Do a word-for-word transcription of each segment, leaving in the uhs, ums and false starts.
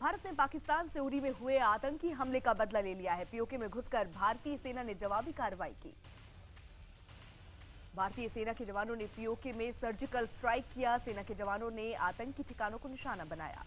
भारत ने पाकिस्तान से उरी में हुए आतंकी हमले का बदला ले लिया है। पीओके में घुसकर भारतीय सेना ने जवाबी कार्रवाई की। भारतीय सेना के जवानों ने पीओके में सर्जिकल स्ट्राइक किया। सेना के जवानों ने आतंकी ठिकानों को निशाना बनाया।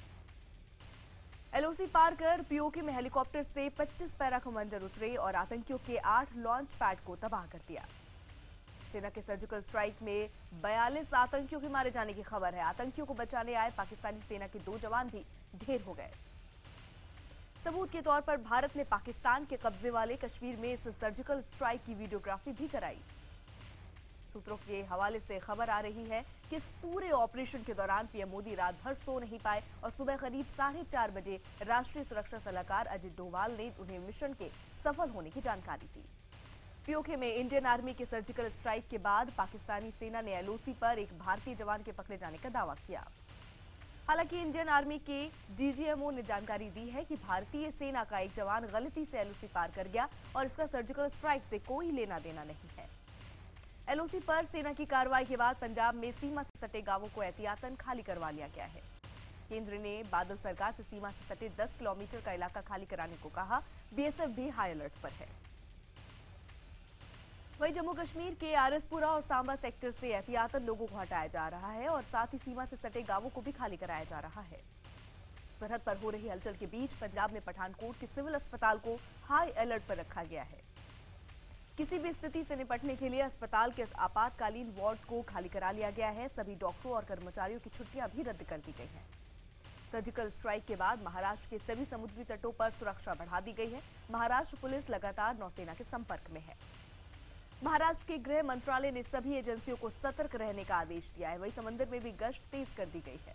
एलओसी पार कर पीओके में हेलीकॉप्टर से पच्चीस पैरा कमांडर उतरे और आतंकियों के आठ लॉन्च पैड को तबाह कर दिया। सेना के सर्जिकल स्ट्राइक में बयालीस आतंकियों के मारे जाने की खबर है। आतंकियों को बचाने आए पाकिस्तानी सेना के दो जवान भी ढेर हो गए। सबूत के तौर पर भारत ने पाकिस्तान के कब्जे वाले कश्मीर में इस सर्जिकल स्ट्राइक की वीडियोग्राफी भी कराई। सूत्रों के हवाले से खबर आ रही है कि इस पूरे ऑपरेशन के दौरान पीएम मोदी रात भर सो नहीं पाए और सुबह करीब साढ़े चार बजे राष्ट्रीय सुरक्षा सलाहकार अजित डोभाल ने उन्हें मिशन के सफल होने की जानकारी दी। पीओके में इंडियन आर्मी के सर्जिकल स्ट्राइक के बाद पाकिस्तानी सेना ने एलओसी पर एक भारतीय जवान के पकड़े जाने का दावा किया। हालांकि इंडियन आर्मी के डीजीएमओ ने जानकारी दी है कि भारतीय सेना का एक जवान गलती से एलओसी पार कर गया और इसका सर्जिकल स्ट्राइक से कोई लेना देना नहीं है। एलओसी पर सेना की कार्रवाई के बाद पंजाब में सीमा से सटे गांवों को एहतियातन खाली करवा लिया गया है। केंद्र ने बादल सरकार से सीमा से सटे दस किलोमीटर का इलाका खाली कराने को कहा। बीएसएफ भी हाई अलर्ट पर है। वहीं जम्मू कश्मीर के आरएसपुरा और सांबा सेक्टर से एहतियातन लोगों को हटाया जा रहा है और साथ ही सीमा से सटे गांवों को भी खाली कराया जा रहा है। सरहद पर हो रही हलचल के बीच पंजाब में पठानकोट के सिविल अस्पताल को हाई अलर्ट पर रखा गया है। किसी भी स्थिति से निपटने के लिए अस्पताल के आपातकालीन वार्ड को खाली करा लिया गया है। सभी डॉक्टरों और कर्मचारियों की छुट्टियां भी रद्द कर दी गई हैं। सर्जिकल स्ट्राइक के बाद महाराष्ट्र के सभी समुद्री तटों पर सुरक्षा बढ़ा दी गई है। महाराष्ट्र पुलिस लगातार नौसेना के संपर्क में है। महाराष्ट्र के गृह मंत्रालय ने सभी एजेंसियों को सतर्क रहने का आदेश दिया है। वहीं समंदर में भी गश्त तेज कर दी गई है।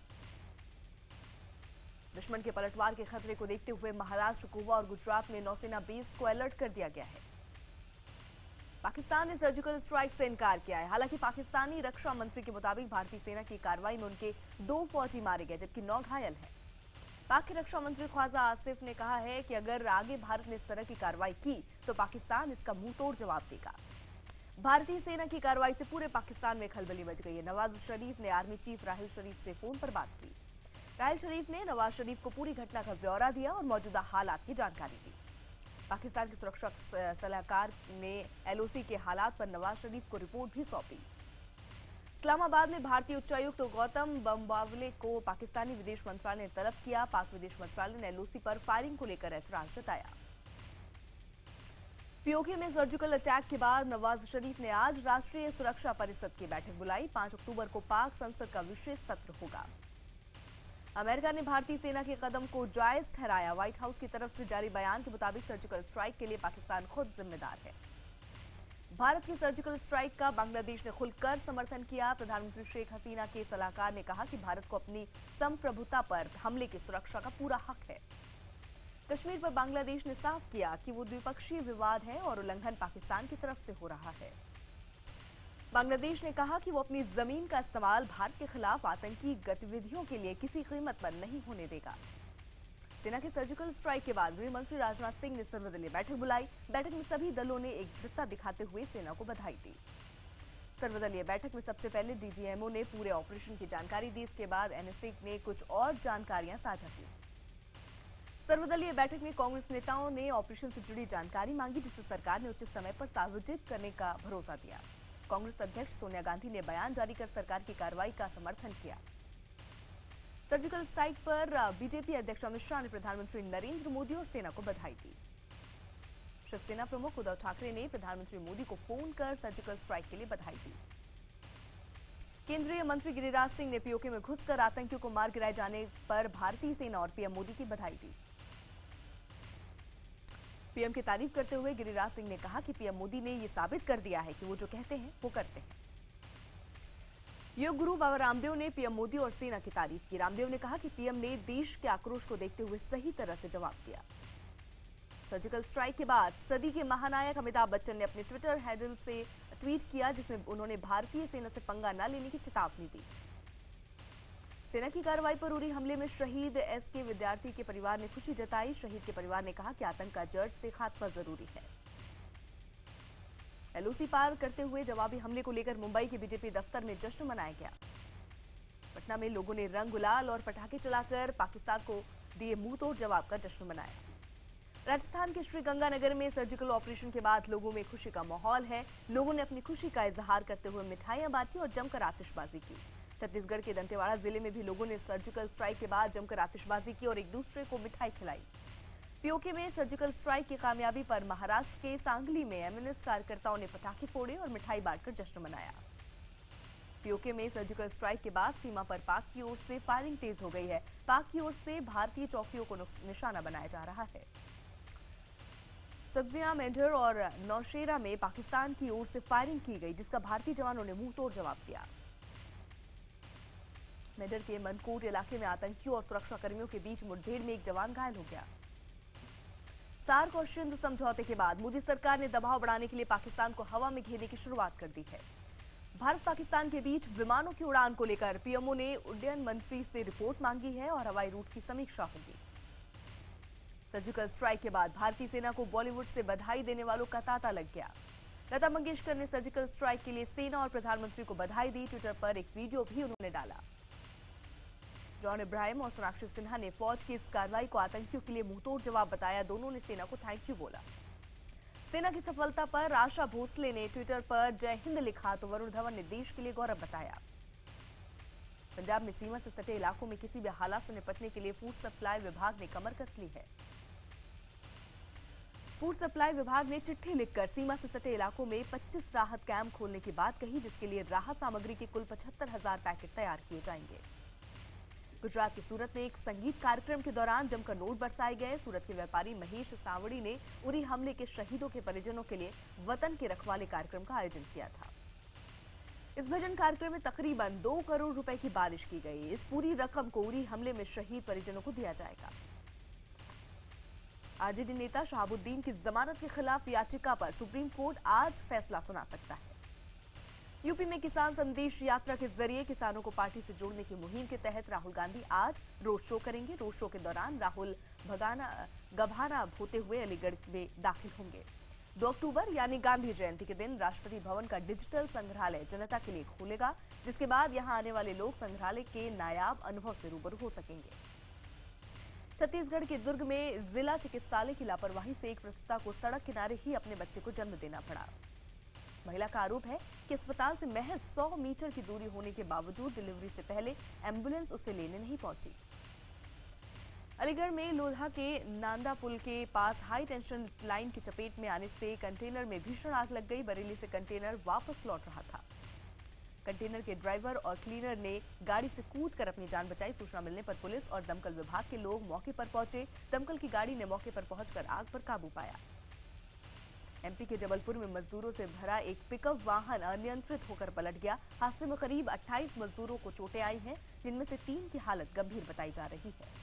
दुश्मन के पलटवार के खतरे को देखते हुए महाराष्ट्र, गोवा और गुजरात में नौसेना बेस को अलर्ट कर दिया गया है। पाकिस्तान ने सर्जिकल स्ट्राइक से इनकार किया है। हालांकि पाकिस्तानी रक्षा मंत्री के मुताबिक भारतीय सेना की कार्रवाई में उनके दो फौजी मारे गए जबकि नौ घायल हैं। पाक के रक्षा मंत्री ख्वाजा आसिफ ने कहा है कि अगर आगे भारत ने इस तरह की कार्रवाई की तो पाकिस्तान इसका मुंह तोड़ जवाब देगा। भारतीय सेना की कार्रवाई से पूरे पाकिस्तान में खलबली मच गई है। नवाज शरीफ ने आर्मी चीफ राहिल शरीफ से फोन पर बात की। राहिल शरीफ ने नवाज शरीफ को पूरी घटना का ब्यौरा दिया और मौजूदा हालात की जानकारी दी। पाकिस्तान के सुरक्षा सलाहकार ने एलओसी के हालात पर नवाज शरीफ को रिपोर्ट भी सौंपी। इस्लामाबाद में भारतीय उच्चायुक्त तो गौतम बम्बावले को पाकिस्तानी विदेश मंत्रालय ने तलब किया। पाक विदेश मंत्रालय ने एलओसी पर फायरिंग को लेकर ऐतराज जताया। पीओके में सर्जिकल अटैक के बाद नवाज शरीफ ने आज राष्ट्रीय सुरक्षा परिषद की बैठक बुलाई। पांच अक्टूबर को पाक संसद का विशेष सत्र होगा। अमेरिका ने भारतीय सेना के कदम को जायज ठहराया। व्हाइट हाउस की तरफ से जारी बयान के मुताबिक सर्जिकल स्ट्राइक के लिए पाकिस्तान खुद जिम्मेदार है। भारत की सर्जिकल स्ट्राइक का बांग्लादेश ने खुलकर समर्थन किया। प्रधानमंत्री शेख हसीना के सलाहकार ने कहा कि भारत को अपनी संप्रभुता पर हमले की सुरक्षा का पूरा हक है। कश्मीर पर बांग्लादेश ने साफ किया कि वो द्विपक्षीय विवाद है और उल्लंघन पाकिस्तान की तरफ से हो रहा है। बांग्लादेश ने कहा कि वो अपनी जमीन का इस्तेमाल भारत के खिलाफ आतंकी गतिविधियों के लिए किसी कीमत पर नहीं होने देगा। सेना के सर्जिकल स्ट्राइक के बाद गृह मंत्री राजनाथ सिंह ने सर्वदलीय बैठक बुलाई। बैठक में सभी दलों ने एकजुटता दिखाते हुए सेना को बधाई दी। सर्वदलीय बैठक में सबसे पहले डीजीएमओ ने पूरे ऑपरेशन की जानकारी दी। इसके बाद एनएसए ने कुछ और जानकारियां साझा की। सर्वदलीय बैठक में कांग्रेस नेताओं ने ऑपरेशन से जुड़ी जानकारी मांगी, जिसे सरकार ने उचित समय पर सार्वजनिक करने का भरोसा दिया। कांग्रेस अध्यक्ष सोनिया गांधी ने बयान जारी कर सरकार की कार्रवाई का समर्थन किया। सर्जिकल स्ट्राइक पर बीजेपी अध्यक्ष अमित शाह ने प्रधानमंत्री नरेंद्र मोदी और सेना को बधाई दी। शिवसेना प्रमुख उद्धव ठाकरे ने प्रधानमंत्री मोदी को फोन कर सर्जिकल स्ट्राइक के लिए बधाई दी। केंद्रीय मंत्री गिरिराज सिंह ने पीओके में घुसकर आतंकियों को मार गिराए जाने पर भारतीय सेना और पीएम मोदी की बधाई दी। पीएम की तारीफ करते हुए गिरिराज सिंह ने कहा कि पीएम मोदी ने यह साबित कर दिया है कि वो जो कहते हैं वो करते हैं। योग गुरु बाबा रामदेव ने पीएम मोदी और सेना की तारीफ की। रामदेव ने कहा कि पीएम ने देश के आक्रोश को देखते हुए सही तरह से जवाब दिया। सर्जिकल स्ट्राइक के बाद सदी के महानायक अमिताभ बच्चन ने अपने ट्विटर हैंडल से ट्वीट किया, जिसमें उन्होंने भारतीय सेना से पंगा न लेने की चेतावनी दी। सेना की कार्रवाई पर उरी हमले में शहीद एस के विद्यार्थी के परिवार ने खुशी जताई। शहीद के परिवार ने कहा कि आतंक का जड़ से खात्मा जरूरी है। एलओसी पार करते हुए जवाबी हमले को लेकर मुंबई के बीजेपी दफ्तर में जश्न मनाया गया। पटना में लोगों ने रंग गुलाल और पटाखे चलाकर पाकिस्तान को दिए मुंह तोड़ जवाब का जश्न मनाया। राजस्थान के श्रीगंगानगर में सर्जिकल ऑपरेशन के बाद लोगों में खुशी का माहौल है। लोगों ने अपनी खुशी का इजहार करते हुए मिठाइयां बांटी और जमकर आतिशबाजी की। छत्तीसगढ़ के दंतेवाड़ा जिले में भी लोगों ने सर्जिकल स्ट्राइक के बाद जमकर आतिशबाजी की और एक दूसरे को मिठाई खिलाई। पीओके में सर्जिकल स्ट्राइक की कामयाबी पर महाराष्ट्र के सांगली में एमएनएस कार्यकर्ताओं ने पटाखे फोड़े और मिठाई बांटकर जश्न मनाया। पीओके में सर्जिकल स्ट्राइक के बाद सीमा पर पाक की ओर से फायरिंग तेज हो गई है। पाक की ओर से भारतीय चौकियों को निशाना बनाया जा रहा है। सब्जियां, मेंढर और नौशेरा में पाकिस्तान की ओर से फायरिंग की गई, जिसका भारतीय जवानों ने मुंह तोड़ जवाब दिया। मेंढर के मनकोट इलाके में आतंकियों और सुरक्षाकर्मियों के बीच मुठभेड़ में एक जवान घायल हो गया। सार्क और सिंधु समझौते के बाद मोदी सरकार ने दबाव बढ़ाने के लिए पाकिस्तान को हवा में घेरने की शुरुआत कर दी है। भारत पाकिस्तान के बीच विमानों की उड़ान को लेकर पीएमओ ने उड्डयन मंत्री से रिपोर्ट मांगी है और हवाई रूट की समीक्षा होगी। सर्जिकल स्ट्राइक के बाद भारतीय सेना को बॉलीवुड से बधाई देने वालों का तांता लग गया। लता मंगेशकर ने सर्जिकल स्ट्राइक के लिए सेना और प्रधानमंत्री को बधाई दी। ट्विटर पर एक वीडियो भी उन्होंने डाला। जॉन इब्राहिम और सोनाक्षी सिन्हा ने फौज की इस कार्रवाई को आतंकियों के लिए मुंहतोड़ जवाब बताया। दोनों ने सेना को थैंक यू बोला। सेना की सफलता पर आशा भोसले ने ट्विटर पर जय हिंद लिखा तो वरुण धवन ने देश के लिए गौरव बताया। पंजाब में सीमा से सटे इलाकों में किसी भी हालात से निपटने के लिए फूड सप्लाई विभाग ने कमर कस ली है। फूड सप्लाई विभाग ने चिट्ठी लिखकर सीमा से सटे इलाकों में पच्चीस राहत कैंप खोलने की बात कही, जिसके लिए राहत सामग्री के कुल पचहत्तर हजार पैकेट तैयार किए जाएंगे। गुजरात के सूरत में एक संगीत कार्यक्रम के दौरान जमकर नोट बरसाए गए। सूरत के व्यापारी महेश सावड़ी ने उरी हमले के शहीदों के परिजनों के लिए वतन के रखवाले कार्यक्रम का आयोजन किया था। इस भजन कार्यक्रम में तकरीबन दो करोड़ रुपए की बारिश की गई। इस पूरी रकम को उरी हमले में शहीद परिजनों को दिया जाएगा। आरजेडी नेता शहाबुद्दीन की जमानत के खिलाफ याचिका पर सुप्रीम कोर्ट आज फैसला सुना सकता है। यूपी में किसान संदेश यात्रा के जरिए किसानों को पार्टी से जोड़ने की मुहिम के तहत राहुल गांधी आज रोड शो करेंगे। रोड शो के दौरान राहुल भगाना गभाना होते हुए अलीगढ़ में दाखिल होंगे। दो अक्टूबर यानी गांधी जयंती के दिन राष्ट्रपति भवन का डिजिटल संग्रहालय जनता के लिए खोलेगा, जिसके बाद यहां आने वाले लोग संग्रहालय के नायाब अनुभव से रूबरू हो सकेंगे। छत्तीसगढ़ के दुर्ग में जिला चिकित्सालय की लापरवाही से एक प्रसूता को सड़क किनारे ही अपने बच्चे को जन्म देना पड़ा। महिला का आरोप है कि अस्पताल से महज सौ मीटर की दूरी होने के बावजूद डिलीवरी से पहले एम्बुलेंस उसे लेने नहीं पहुंची। अलीगढ़ में लोधा के नांदा पुल के पास हाई टेंशन लाइन की चपेट में आने से कंटेनर में भीषण आग लग गई। बरेली से कंटेनर वापस लौट रहा था। कंटेनर के ड्राइवर और क्लीनर ने गाड़ी से कूदकर अपनी जान बचाई। सूचना मिलने पर पुलिस और दमकल विभाग के लोग मौके पर पहुंचे। दमकल की गाड़ी ने मौके पर पहुंचकर आग पर काबू पाया। एमपी के जबलपुर में मजदूरों से भरा एक पिकअप वाहन अनियंत्रित होकर पलट गया। हादसे में करीब अट्ठाईस मजदूरों को चोटें आई हैं, जिनमें से तीन की हालत गंभीर बताई जा रही है।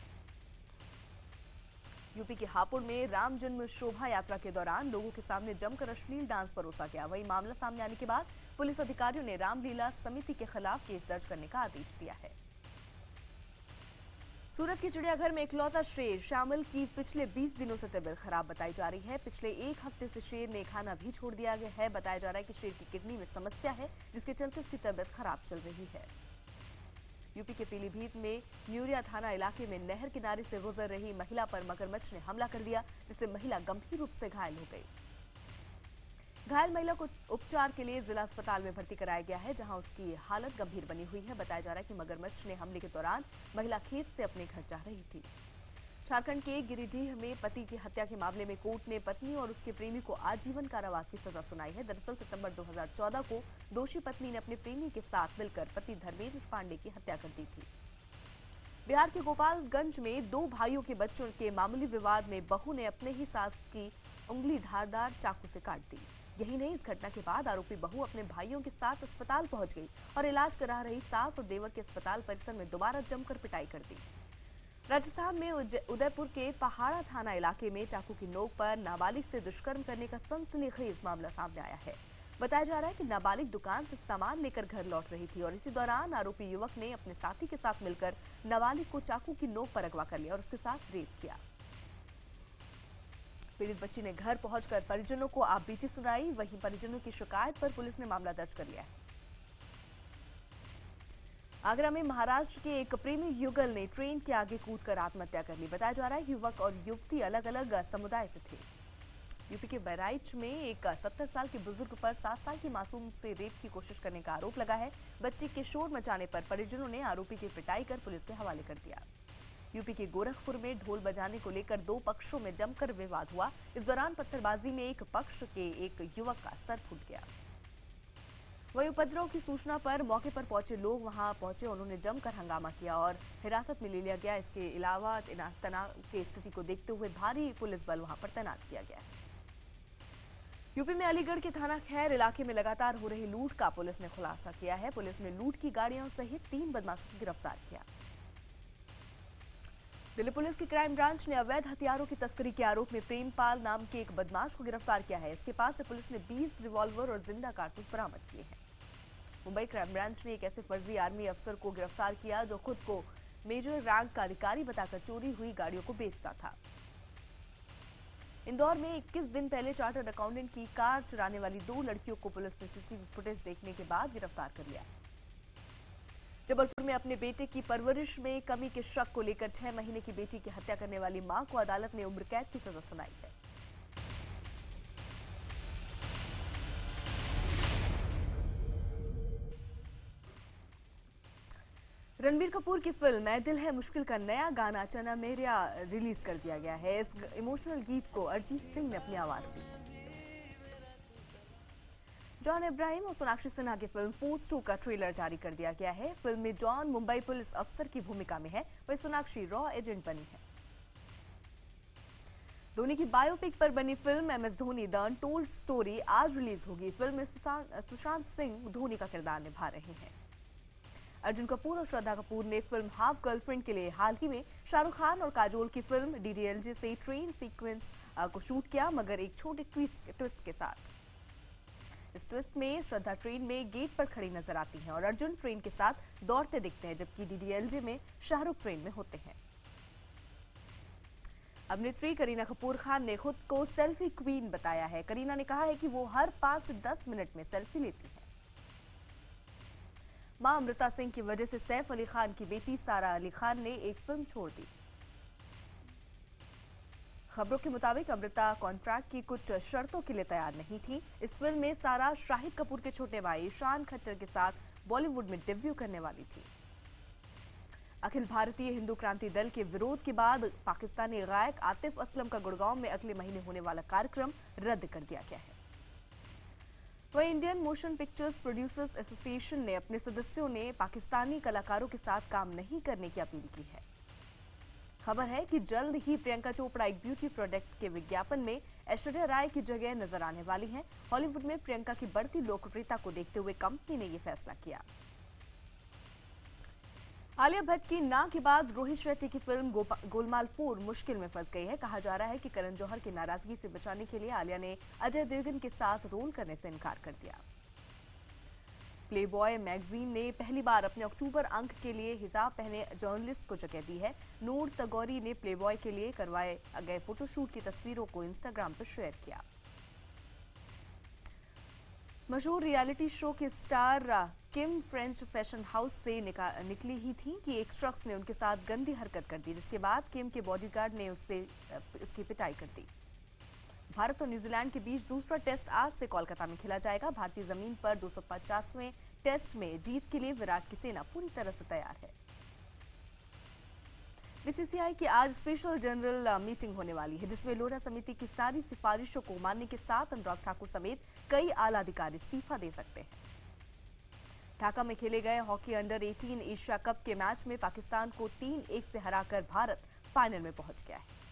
यूपी के हापुड़ में राम जन्म शोभा यात्रा के दौरान लोगों के सामने जमकर अश्लील डांस परोसा गया। वहीं मामला सामने आने के बाद पुलिस अधिकारियों ने रामलीला समिति के खिलाफ केस दर्ज करने का आदेश दिया है। सूरत के चिड़ियाघर में इकलौता शेर श्यामल की पिछले बीस दिनों से तबीयत खराब बताई जा रही है। पिछले एक हफ्ते से शेर ने खाना भी छोड़ दिया गया है। बताया जा रहा है कि शेर की किडनी में समस्या है, जिसके चलते उसकी तबीयत खराब चल रही है। यूपी के पीलीभीत में न्यूरिया थाना इलाके में नहर किनारे से गुजर रही महिला पर मगरमच्छ ने हमला कर दिया, जिससे महिला गंभीर रूप से घायल हो गई। घायल महिला को उपचार के लिए जिला अस्पताल में भर्ती कराया गया है, जहां उसकी हालत गंभीर बनी हुई है। बताया जा रहा है कि मगरमच्छ ने हमले के दौरान महिला खेत से अपने घर जा रही थी। झारखंड के गिरिडीह में पति की हत्या के मामले में कोर्ट ने पत्नी और उसके प्रेमी को आजीवन कारावास की सजा सुनाई है। दरअसल सितंबर दो हज़ार चौदह को दोषी पत्नी ने अपने प्रेमी के साथ मिलकर पति धर्मेंद्र पांडे की हत्या कर दी थी। बिहार के गोपालगंज में दो भाइयों के बच्चों के मामूली विवाद में बहू ने अपने ही सास की उंगली धारदार चाकू से काट दी। यही नहीं, इस घटना के बाद आरोपी बहू अपने भाइयों के साथ अस्पताल पहुंच गई और इलाज करा रही सास और देवर के अस्पताल परिसर में दोबारा जमकर पिटाई कर दी। राजस्थान में उदयपुर के पहाड़ा थाना इलाके में चाकू की नोक पर नाबालिग से दुष्कर्म करने का सनसनीखेज मामला सामने आया है। बताया जा रहा है कि नाबालिग दुकान से सामान लेकर घर लौट रही थी और इसी दौरान आरोपी युवक ने अपने साथी के साथ मिलकर नाबालिग को चाकू की नोक पर अगवा कर लिया और उसके साथ रेप किया। पीड़ित बच्ची ने घर पहुंचकर परिजनों को आपबीती सुनाई। वहीं परिजनों की शिकायत पर पुलिस ने मामला दर्ज कर लिया है। आगरा में महाराष्ट्र के एक प्रेमी युगल ने ट्रेन के आगे कूदकर आत्महत्या कर ली। बताया जा रहा है युवक और युवती अलग अलग समुदाय से थे। यूपी के बहराइच में एक सत्तर साल के बुजुर्ग पर सात साल की मासूम से रेप की कोशिश करने का आरोप लगा है। बच्चे के शोर मचाने पर परिजनों ने आरोपी की पिटाई कर पुलिस के हवाले कर दिया। यूपी के गोरखपुर में ढोल बजाने को लेकर दो पक्षों में जमकर विवाद हुआ। इस दौरान पत्थरबाजी में एक पक्ष के एक युवक का सर फूट गया। वही उपद्रव की सूचना पर मौके पर पहुंचे लोग वहां पहुंचे, उन्होंने जमकर हंगामा किया और हिरासत में ले लिया गया। इसके अलावा तनाव की स्थिति को देखते हुए भारी पुलिस बल वहां पर तैनात किया गया है। यूपी में अलीगढ़ के थाना खैर इलाके में लगातार हो रही लूट का पुलिस ने खुलासा किया है। पुलिस ने लूट की गाड़ियों सहित तीन बदमाशों को गिरफ्तार किया। दिल्ली पुलिस की क्राइम ब्रांच ने अवैध हथियारों की तस्करी के आरोप में प्रेमपाल नाम के एक बदमाश को गिरफ्तार किया है। इसके पास से पुलिस ने बीस रिवॉल्वर और जिंदा कारतूस बरामद किए हैं। मुंबई क्राइम ब्रांच ने एक ऐसे फर्जी आर्मी अफसर को गिरफ्तार किया जो खुद को मेजर रैंक का अधिकारी बताकर चोरी हुई गाड़ियों को बेचता था। इंदौर में इक्कीस दिन पहले चार्टर्ड अकाउंटेंट की कार चुराने वाली दो लड़कियों को पुलिस ने सीसीटीवी फुटेज देखने के बाद गिरफ्तार कर लिया। जबलपुर में अपने बेटे की परवरिश में कमी के शक को लेकर छह महीने की बेटी की हत्या करने वाली मां को अदालत ने उम्र कैद की सजा सुनाई है। रणबीर कपूर की फिल्म ऐ दिल है मुश्किल का नया गाना चना मेरेया रिलीज कर दिया गया है। इस इमोशनल गीत को अरिजीत सिंह ने अपनी आवाज दी। जॉन इब्राहिम और सोनाक्षी सिन्हा की फिल्म फोर्स टू का ट्रेलर जारी कर दिया गया है। फिल्म में जॉन मुंबई पुलिस अफसर की भूमिका में है, वही सोनाक्षी रॉ एजेंट बनी है। धोनी की बायोपिक पर बनी film M S Dhoni the untold story आज रिलीज होगी। फिल्म में सुशांत सिंह धोनी का किरदार निभा रहे हैं। अर्जुन कपूर और श्रद्धा कपूर ने फिल्म हाफ गर्लफ्रेंड के लिए हाल ही में शाहरुख खान और काजोल की film D D L J से ट्रेन सीक्वेंस को शूट किया, मगर एक छोटे ट्विस्ट के साथ। इस ट्विस्ट में श्रद्धा ट्रेन में गेट पर खड़ी नजर आती हैं और अर्जुन ट्रेन के साथ दौड़ते दिखते हैं, जबकि डी डी एल जे में शाहरुख ट्रेन में होते हैं। अभिनेत्री करीना कपूर खान ने खुद को सेल्फी क्वीन बताया है। करीना ने कहा है कि वो हर पांच से दस मिनट में सेल्फी लेती है। मां अमृता सिंह की वजह से सैफ अली खान की बेटी सारा अली खान ने एक फिल्म छोड़ दी। खबरों के मुताबिक अमृता कॉन्ट्रैक्ट की कुछ शर्तों के लिए तैयार नहीं थी। इस फिल्म में सारा शाहिद कपूर के छोटे भाई ईशान खट्टर के साथ बॉलीवुड में डेब्यू करने वाली थी। अखिल भारतीय हिंदू क्रांति दल के विरोध के बाद पाकिस्तानी गायक आतिफ असलम का गुड़गांव में अगले महीने होने वाला कार्यक्रम रद्द कर दिया गया है। वहीं Indian motion pictures producers association ने अपने सदस्यों ने पाकिस्तानी कलाकारों के साथ काम नहीं करने की अपील की है। खबर है कि जल्द ही प्रियंका चोपड़ा एक ब्यूटी प्रोडक्ट के विज्ञापन में ऐश्वर्या राय की जगह नजर आने वाली हैं। हॉलीवुड में प्रियंका की बढ़ती लोकप्रियता को देखते हुए कंपनी ने यह फैसला किया। आलिया भट्ट की ना के बाद रोहित शेट्टी की फिल्म गोलमाल फोर मुश्किल में फंस गई है। कहा जा रहा है कि करण जौहर की नाराजगी से बचाने के लिए आलिया ने अजय देवगन के साथ रोल करने से इनकार कर दिया। प्लेबॉय मैगजीन ने पहली बार अपने अक्टूबर अंक के लिए हिजाब पहने जर्नलिस्ट को जगह दी है। नूर तगौरी ने प्लेबॉय के लिए करवाए गए फोटोशूट की तस्वीरों को इंस्टाग्राम पर शेयर किया। मशहूर रियलिटी शो के star Kim French fashion house से निकली ही थी कि एक शख्स ने उनके साथ गंदी हरकत कर दी, जिसके बाद किम के बॉडीगार्ड ने उससे उसकी पिटाई कर दी। भारत और न्यूजीलैंड के बीच दूसरा टेस्ट आज से कोलकाता में खेला जाएगा। भारतीय जमीन पर दो सौ पचासवें टेस्ट में जीत के लिए विराट की सेना पूरी तरह से तैयार है। बी सी सी आई की आज स्पेशल जनरल मीटिंग होने वाली है, जिसमें लोढ़ा समिति की सारी सिफारिशों को मानने के साथ अनुराग ठाकुर समेत कई आला अधिकारी इस्तीफा दे सकते हैं। ढाका में खेले गए हॉकी अंडर अठारह एशिया कप के मैच में पाकिस्तान को तीन एक से हराकर भारत फाइनल में पहुंच गया है।